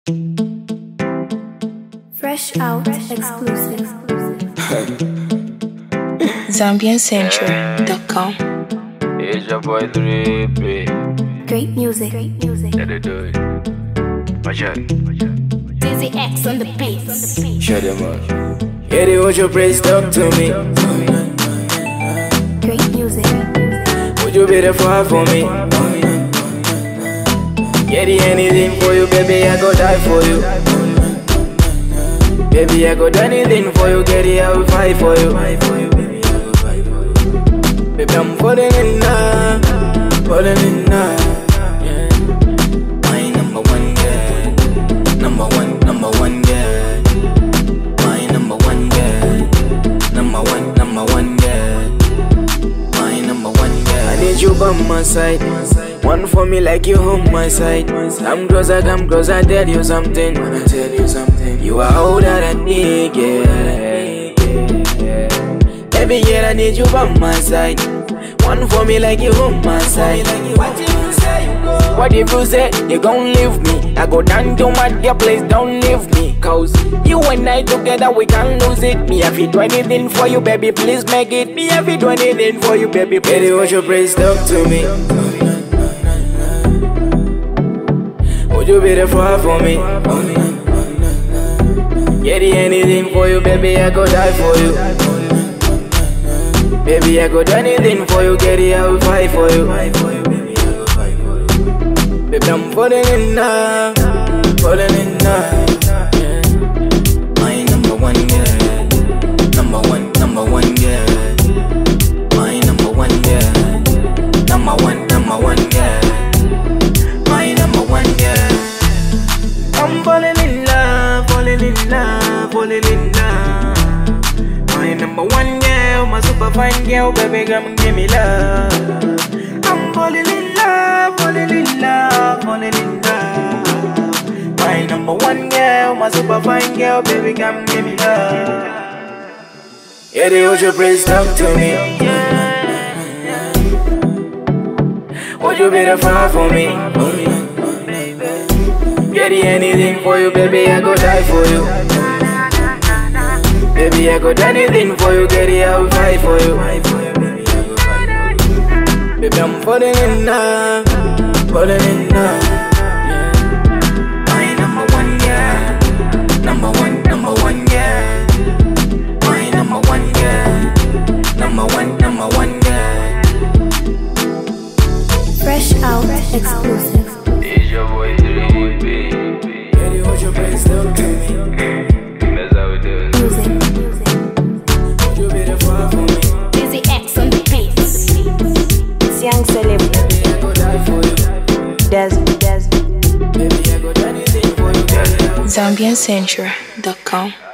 Fresh Out exclusive. ZambianCentre.com. It's your boy 3P. Great music. Yeah, they do it. Watch out. Dizzy X on the beat. Shut them up. Yeah, they want your praise, talk to me. Great music. Would you be there for me? Yeah, the anything for you, baby, I go die for you. Baby, I go do anything for you, get it, I will fight for you. Baby, I'm falling in love, falling in love. Yeah. My number one girl, number one girl. My number one girl, number one girl. My number one girl. I need you by my side, one for me like you on my side. Come closer, tell you something. Wanna tell you something. You are all that I need, yeah. Baby girl, I need you by my side. One for me like you on my side. What if you say you go? What if you say you gon' leave me? I go down to my dear place, don't leave me. Cause you and I together, we can't lose it. Me have to do anything for you, baby, please make it. Me have to do anything for you, baby, please. Baby, what's your praise, talk to me. Would you be there for me? Get anything for you, baby, I go die for you. Baby, I go do anything for you, get it, I will fight for you. Baby, I'm falling in love, falling in love. Yeah. My number one girl, number one girl. My number one girl, number one girl. My number one girl. I'm falling in love, falling in love, falling in love. My number one girl, my super fine girl, baby, come give me love. I'm falling in love, falling in love, falling in love. My number one girl, my super fine girl, baby, come give me love. Yeah, they hold your praise, talk to me. Would you be there for me? Get anything for you, baby, I go die for you. Baby, I go do anything for you, get it, I will fight for you. Baby, I'm falling in love, falling in love. Yeah. My number one girl, number one girl. My number one girl, number one girl. Fresh Out exclusive. It's your boy 3P. Baby, what's your place, talk to me. That's how we do it. Music. You be there for me. Dizzy X on the beat. It's young celebrity. Baby, I go die for you. Des. Baby, I go do anything for you. ZambianCentre.com.